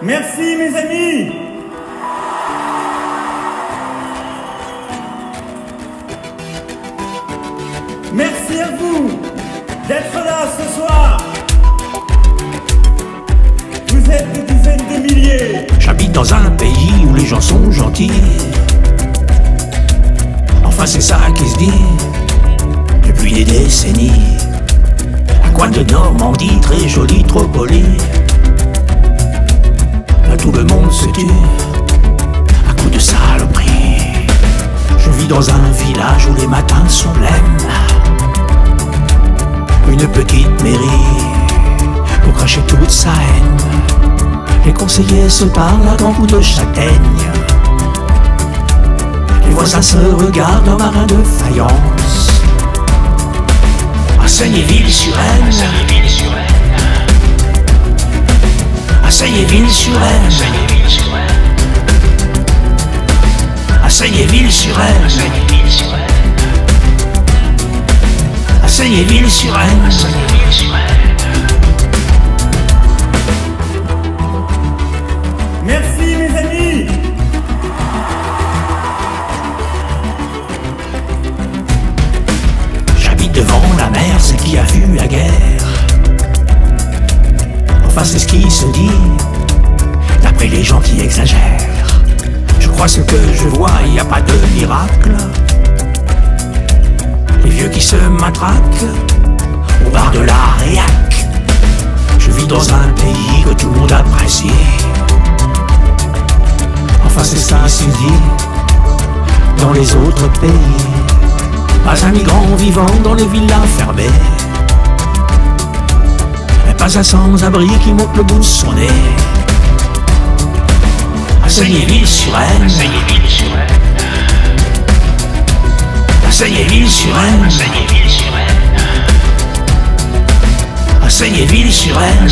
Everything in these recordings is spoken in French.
Merci mes amis. Merci à vous d'être là ce soir. Vous êtes des dizaines de milliers. J'habite dans un pays où les gens sont gentils. Enfin c'est ça qui se dit depuis des décennies. Un coin de Normandie très joli, trop poli. Là tout le monde se tue à coups de saloperie. Je vis dans un village où les matins sont blêmes. Une petite mairie pour cracher toute sa haine. Les conseillers se parlent à grands coups de châtaigne. Les voisins se regardent en marin de faïence. À Saignéville-sur-Aisne, à Saignéville-sur-Aisne, à Saignéville-sur-Aisne, à Saignéville-sur-Aisne. Merci mes amis. J'habite devant la mer, c'est qui a vu la guerre. Enfin c'est ce qui se dit, d'après les gens qui exagèrent. Je crois ce que je vois, il n'y a pas de miracle. Les vieux qui se matraquent au bar de la réac. Je vis dans un pays que tout le monde apprécie. Enfin c'est ça qui se dit dans les autres pays. Pas un migrant vivant dans les villas fermées. Et pas un sans-abri qui monte le bout de son nez. À Saignéville-sur-Aisne, à Saignéville-sur-Aisne, à Saignéville-sur-Aisne,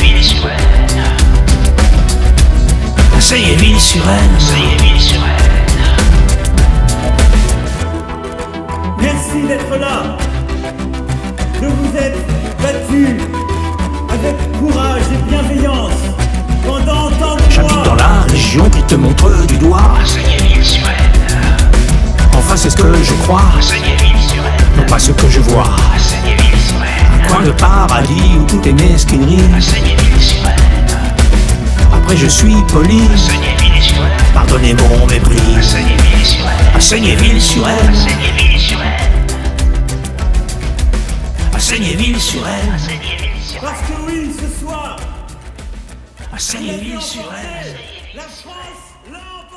à Saignéville-sur-Aisne. Merci d'être là, de vous être battus avec courage et bienveillance pendant tant de J'habite mois. dans la région qui te montre du doigt. Enfin c'est ce que je crois, non pas ce que je vois. Un coin de paradis où tout est mesquinerie. Après je suis poli, pardonnez mon mépris. À Saignéville-sur-Aisne, à Saignéville-sur-Aisne, Parce que oui, ce soir, à Saignéville-sur-Aisne. la France l'emporte.